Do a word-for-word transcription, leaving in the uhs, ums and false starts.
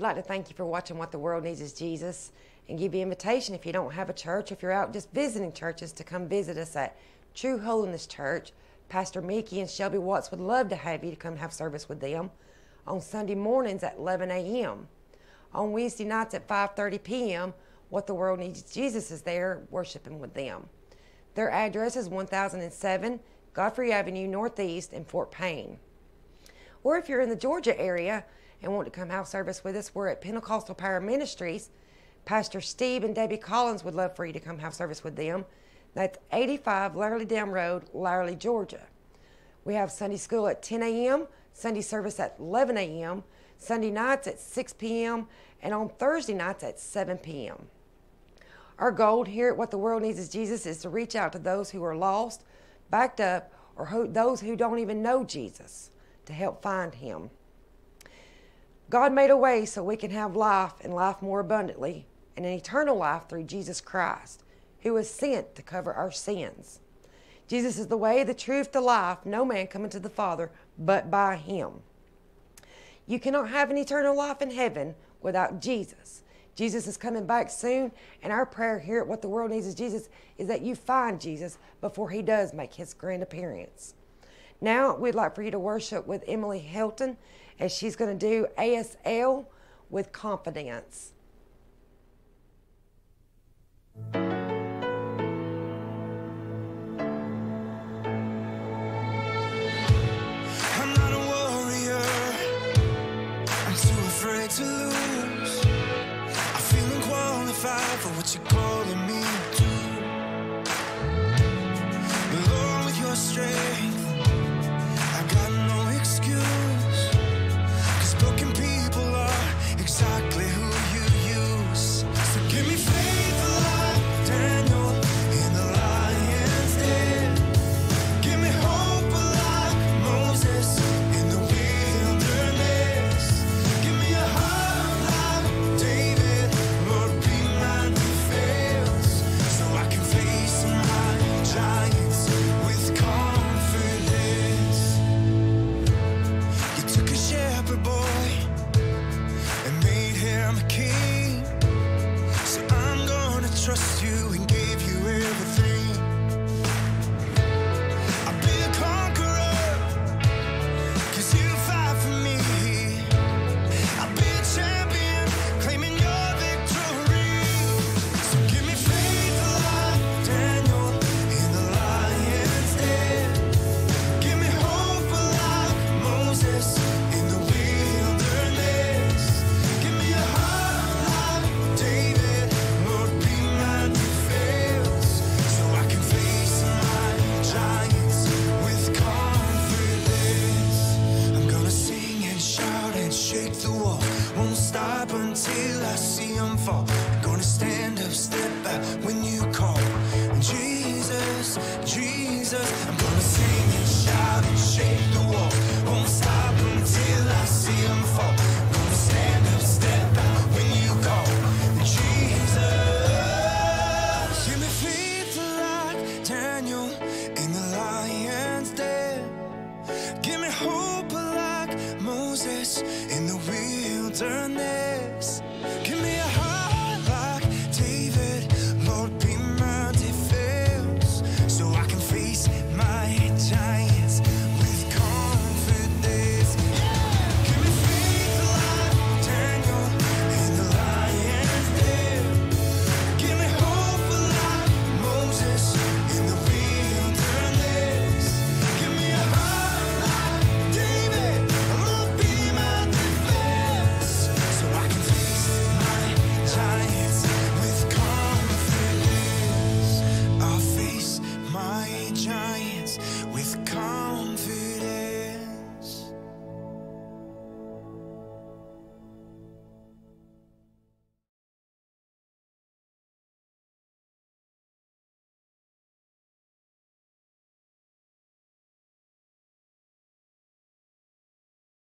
like to thank you for watching What the World Needs is Jesus, and give you an invitation, if you don't have a church, if you're out just visiting churches, to come visit us at True Holiness Church. Pastor Mickey and Shelby Watts would love to have you to come have service with them on Sunday mornings at eleven a m On Wednesday nights at five thirty p m, What the World Needs Jesus is there worshiping with them. Their address is one thousand seven Godfrey Avenue Northeast in Fort Payne. Or if you're in the Georgia area and want to come have service with us, we're at Pentecostal Power Ministries. Pastor Steve and Debbie Collins would love for you to come have service with them. That's eighty-five Laramie Dam Road, Laramie, Georgia. We have Sunday school at ten a m, Sunday service at eleven a m, Sunday nights at six p m, and on Thursday nights at seven p m Our goal here at What the World Needs is Jesus is to reach out to those who are lost, backed up, or who, those who don't even know Jesus, to help find him. God made a way so we can have life and life more abundantly, and an eternal life through Jesus Christ, who was sent to cover our sins. Jesus is the way, the truth, the life. No man cometh to the Father but by him. You cannot have an eternal life in heaven without Jesus. Jesus is coming back soon, and our prayer here at What the World Needs is Jesus is that you find Jesus before he does make his grand appearance. Now, we'd like for you to worship with Emily Helton as she's going to do A S L with Confidence. To lose, I feel unqualified for what you're calling me to. Lord, with your strength, I got no excuse, 'cause broken people are exactly who you use. So give me faith like Daniel in the lion's den. Give me hope like Moses in the wilderness. Give me a heart like David, Lord, be my defense, so I can face my giants with confidence. You took a shepherd boy and made him a king, so I'm gonna trust you.